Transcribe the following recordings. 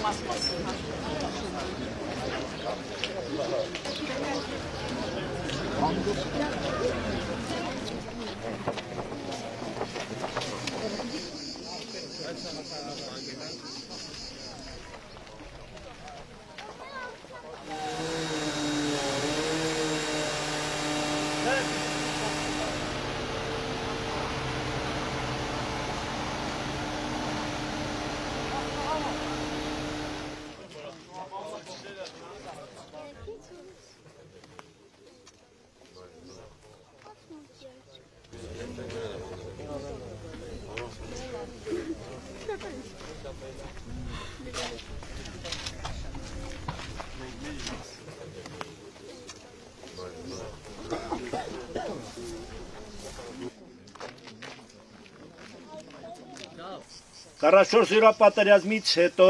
Կարաշոր սյուրապատերազմից հետո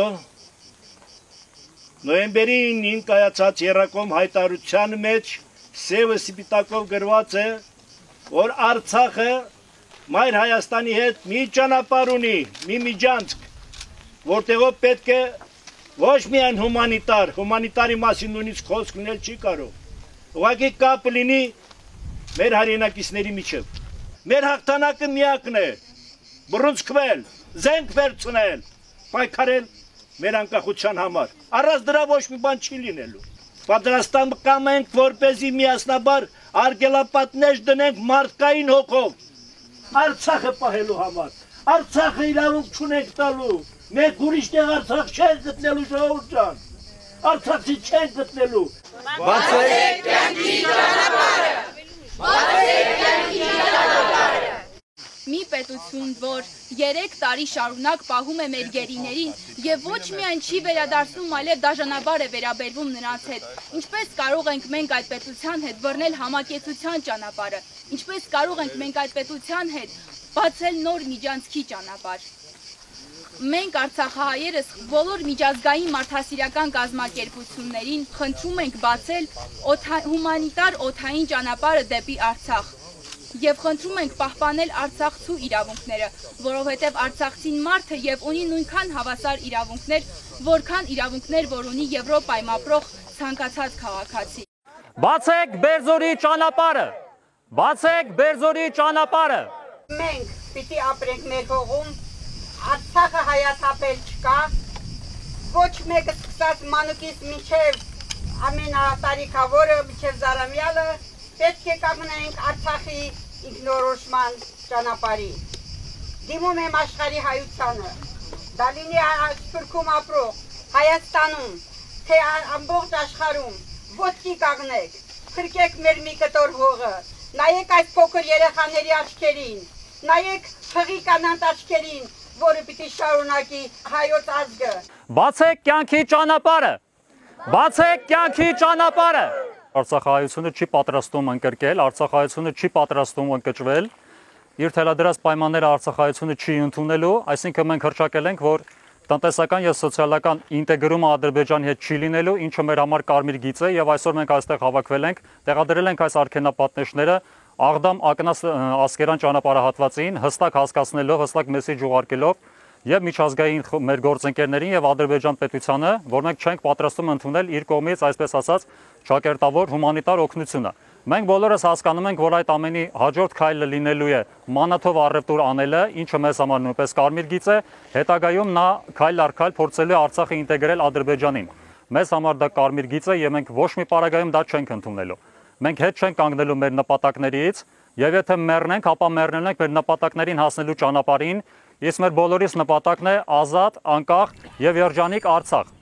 նոյեմբերի 9-ին կայացած երակոմ հայտարարության մեջ սևը սպիտակով գրված է, որ Արցախը Մայր Հայաստանի հետ մի ճանապարհ ունի, մի միջանցք, որտեղով պետք է ոչ միայն հումանիտարի մասին նույնիսկ խոսք լինել չի կարող, ուղղակի կապ լինի մեր հայրենակիցների միջև։ Մեր հաղթանակը միակն է, բռունցքվել, զենք վերցնել, պայքարել մեր անկախության համար։ Առանց դրա ոչ մի բան չի լինելու։ Պատրաստան կամենք, որպեսզի միասնաբար արգելապատներ դնենք մարդկային հոգով Արցախը պահելու համար։ Արցախը իրավունք չունենք տալու։ Մենք ուրիշ տեղ Արցախ չենք գտնելու, ժողովուրդ ջան։ Արցախցի չենք գտնելու։ Բացեք կյանքի ճանապարհը։ Բացեք կյանքի ճանապարհը։ Մի պետություն, որ 3 տարի շարունակ պահում է մեր գերիներին եւ ոչ միայն չի վերադարձնում, այլև դաժանաբար է վերաբերվում նրանց հետ։ Ինչպես կարող ենք մենք այդ պետության հետ բռնել համակեցության ճանապարհը։ Ինչպես կարող ենք մենք այդ պետության հետ բացել նոր միջանցքի ճանապարհ։ Մենք արցախահայերս բոլոր միջազգային մարդասիրական կազմակերպություններին խնդրում ենք բացել հումանիտար օդային ճանապարհը դեպի Արցախ եւ խնդրում ենք պահպանել արցախցու իրավունքները, որովհետեւ արցախցին մարդը եւ ունի նույնքան հավասար իրավունքներ, որքան իրավունքներ, որ ունի Եվրոպայում ապրող ցանկացած քաղաքացի։ Բացեք Բերձորի ճանապարհը։ Բացեք Բերձորի ճանապարհը։ Մենք պիտի ապրենք մեր հողում, Արցախը հայաթափել չկա, ոչ մեկը սկսած մանուկից մինչև ամենատարիքավորը, մինչև Զարամյալը, պետք է կանգնենք Արցախի ինքնորոշման ճանապարհի։ Դիմում եմ աշխարհի հայությանը, դա լինի Սփյուռքում ապրող, Հայաստանում, թե ամբողջ աշխարհում, ոտքի կանգնեք, փրկեք մեր մի կտոր հողը, նայեք այս փոքր երեխաների աչքերին, նայեք հղի կանանց աչքերին, որը պիտի շարունակի հայոց ազգը։ Բացեք կյանքի ճանապարհը։ Բացեք կյանքի ճանապարհը։ Արցախահայությունը չի պատրաստում ընկրկել, արցախահայությունը չի պատրաստում ընկճվել, իր թելադրած պայմանները արցախահայությունը չի ընդունելու, այսինքն մենք հռչակել ենք, որ տնտեսական եւ սոցիալական ինտեգրումը Ադրբեջանի հետ չի լինելու, ինչը մեր համար կարմիր գիծ է եւ այսօր մենք այստեղ հավաքվել ենք, տեղադրել ենք այս արգելապատնեշները Աղդամ-Ակնաս ասկերան ճանապարհահատվածին, հստակ հասկացնելով, հստակ մեսեջ ուղարկելով եւ միջազգային մեր գործընկերներին եւ Ադրբեջան պետությանը, որ մենք չենք պատրաստում ընդունել իր կողմից, այսպես ասած, ճակերտավոր հումանիտար օգնությունը։ Մենք բոլորս հասկանում ենք, որ այդ ամենի հաջորդ քայլը լինելու է մանաթով առևտուր անելը, ինչը մեզ համար նույնպես կարմիր գիծ է, հետագայում նա քայլ առ քայլ փորձելու է Արցախը ինտեգրել Ադրբեջանին։ Մեզ համար դա կարմիր գիծ է եւ մենք ոչ մի պարագայում դա չենք ընդունելու։ Մենք հետ չենք կանգնելու մեր նպատակներից եւ եթե մեռնենք, ապա մեռնելու ենք մեր նպատակներին հասնելու ճանապարհին, իսկ մեր բոլորիս նպատակն է ազատ, անկախ եւ երջանիկ Արցախ։